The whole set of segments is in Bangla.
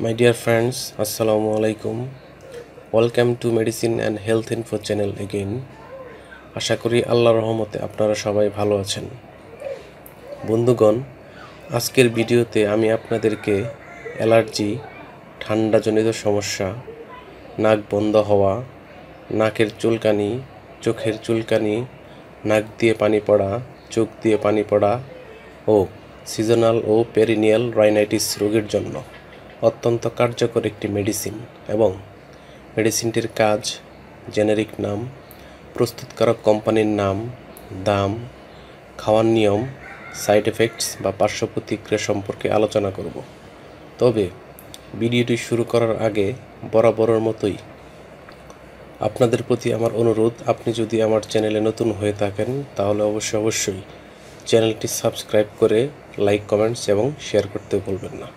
My dear friends, Assalamu alaikum. Welcome to Medicine and Health Info channel again. আশা করি আল্লাহর রহমতে আপনারা সবাই ভালো আছেন। বন্ধুগণ, আজকের ভিডিওতে আমি আপনাদেরকে অ্যালার্জি, ঠান্ডাজনিত সমস্যা, নাক বন্ধ হওয়া, নাকের চুলকানি, চোখের চুলকানি, নাক দিয়ে পানি পড়া, চোখ দিয়ে পানি পড়া ও সিজনাল ও পেরিনিয়াল রাইনাইটিস রোগের জন্য অত্যন্ত কার্যকর একটি মেডিসিন এবং মেডিসিনটির কাজ, জেনেরিক নাম, প্রস্তুতকারক কোম্পানির নাম, দাম, খাওয়ার নিয়ম, সাইড এফেক্টস বা পার্শ্ব প্রতিক্রিয়া সম্পর্কে আলোচনা করব। তবে ভিডিওটি শুরু করার আগে বরাবরের মতোই আপনাদের প্রতি আমার অনুরোধ, আপনি যদি আমার চ্যানেলে নতুন হয়ে থাকেন তাহলে অবশ্যই চ্যানেলটি সাবস্ক্রাইব করে লাইক, কমেন্টস এবং শেয়ার করতে ভুলবেন না।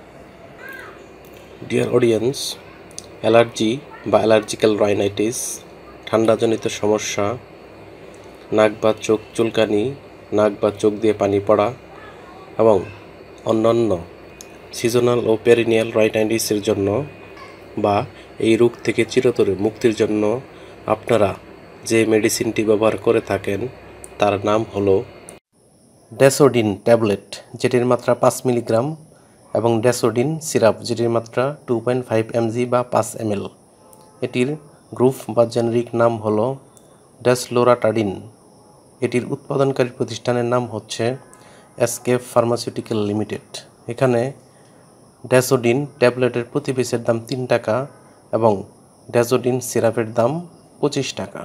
ডিয়ার অডিয়েন্স, অ্যালার্জি বা অ্যালার্জিক্যাল রাইনাইটিস, ঠান্ডাজনিত সমস্যা, নাক বা চোখ চুলকানি, নাক বা চোখ দিয়ে পানি পড়া এবং অন্যান্য সিজনাল ও পেরিনিয়াল রাইনাইটিসের জন্য বা এই রোগ থেকে চিরতরে মুক্তির জন্য আপনারা যে মেডিসিনটি ব্যবহার করে থাকেন তার নাম হলো ডেসোডিন ট্যাবলেট, যেটির মাত্রা 5 মিলিগ্রাম, এবং ডেসোডিন সিরাপ, যেটির মাত্রা 2.5 mg বা 5 ml। এটির গ্রুপ বা জেনেরিক নাম হলো ডেসলোরাটাডিন। এটির উৎপাদনকারী প্রতিষ্ঠানের নাম হচ্ছে এসকেপ ফার্মাসিউটিক্যাল লিমিটেড। এখানে ডেসোডিন ট্যাবলেটের প্রতি পিসের দাম 3 টাকা এবং ডেসোডিন সিরাপের দাম 25 টাকা।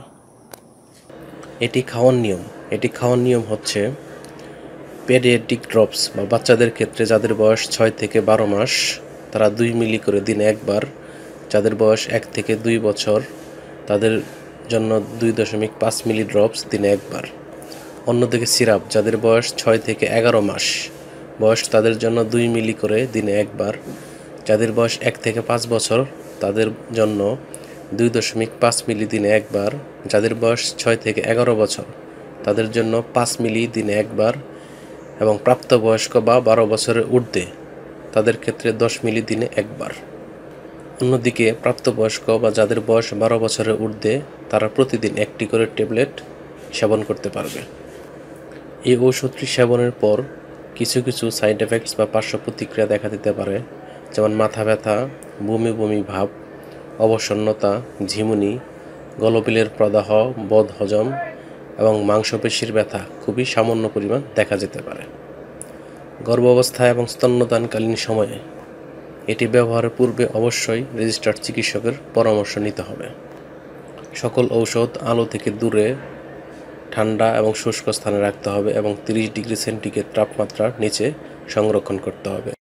এটি খাওয়ার নিয়ম হচ্ছে পেডিয়াট্রিক ড্রপস বা বাচ্চাদের ক্ষেত্রে যাদের বয়স 6 থেকে 12 মাস তারা 2 মিলি করে দিনে একবার, যাদের বয়স 1 থেকে 2 বছর তাদের জন্য 2.5 মিলি ড্রপস দিনে একবার। অন্যদিকে সিরাপ, যাদের বয়স 6 থেকে 11 মাস বয়স তাদের জন্য 2 মিলি করে দিনে একবার, যাদের বয়স 1 থেকে 5 বছর তাদের জন্য 2.5 মিলি দিনে একবার, যাদের বয়স 6 থেকে 11 বছর তাদের জন্য 5 মিলি দিনে একবার এবং প্রাপ্তবয়স্ক বা 12 বছরের ঊর্ধ্বে তাদের ক্ষেত্রে 10 মিলি দিনে একবার। অন্যদিকে প্রাপ্তবয়স্ক বা যাদের বয়স 12 বছরের ঊর্ধ্বে তারা প্রতিদিন একটি করে ট্যাবলেট সেবন করতে পারবে। এই ঔষধটি সেবনের পর কিছু সাইড এফেক্টস বা পার্শ্ব প্রতিক্রিয়া দেখা দিতে পারে, যেমন মাথা ব্যথা, বমি ভাব, অবসন্নতা, ঝিমুনি, গলবিলের প্রদাহ, বদহজম এবং মাংসপেশির ব্যথা খুবই সামান্য পরিমাণ দেখা যেতে পারে। গর্ভাবস্থায় এবং স্তন্যদানকালীন সময়ে এটি ব্যবহারের পূর্বে অবশ্যই রেজিস্টার্ড চিকিৎসকের পরামর্শ নিতে হবে। সকল ঔষধ আলো থেকে দূরে, ঠান্ডা এবং শুষ্ক স্থানে রাখতে হবে এবং 30 ডিগ্রি সেন্টিগ্রেড তাপমাত্রার নিচে সংরক্ষণ করতে হবে।